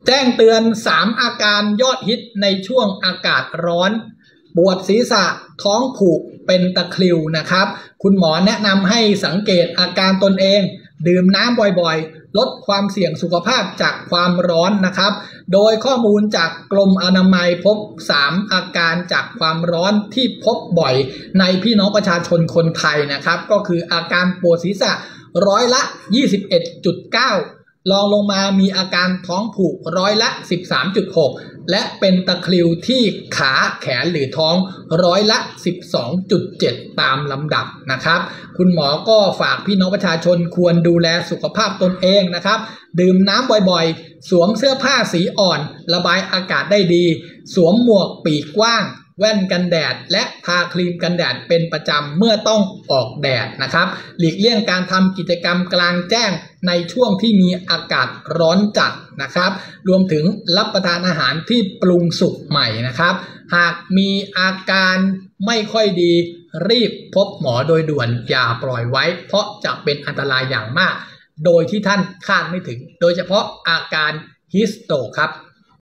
แจ้งเตือน3อาการยอดฮิตในช่วงอากาศร้อนปวดศีรษะท้องผูกเป็นตะคริวนะครับคุณหมอแนะนำให้สังเกตอาการตนเองดื่มน้ำบ่อยๆลดความเสี่ยงสุขภาพจากความร้อนนะครับโดยข้อมูลจากกรมอนามัยพบ3อาการจากความร้อนที่พบบ่อยในพี่น้องประชาชนคนไทยนะครับก็คืออาการปวดศีรษะร้อยละ 21.9รองลงมามีอาการท้องผูกร้อยละ 13.6 และเป็นตะคริวที่ขาแขนหรือท้องร้อยละ 12.7 ตามลำดับนะครับคุณหมอก็ฝากพี่น้องประชาชนควรดูแลสุขภาพตนเองนะครับดื่มน้ำบ่อยๆสวมเสื้อผ้าสีอ่อนระบายอากาศได้ดีสวมหมวกปีกกว้างแว่นกันแดดและทาครีมกันแดดเป็นประจำเมื่อต้องออกแดดนะครับหลีกเลี่ยงการทำกิจกรรมกลางแจ้งในช่วงที่มีอากาศร้อนจัดนะครับรวมถึงรับประทานอาหารที่ปรุงสุกใหม่นะครับหากมีอาการไม่ค่อยดีรีบพบหมอโดยด่วนอย่าปล่อยไว้เพราะจะเป็นอันตรายอย่างมากโดยที่ท่านคาดไม่ถึงโดยเฉพาะอาการฮิสโตรกครับ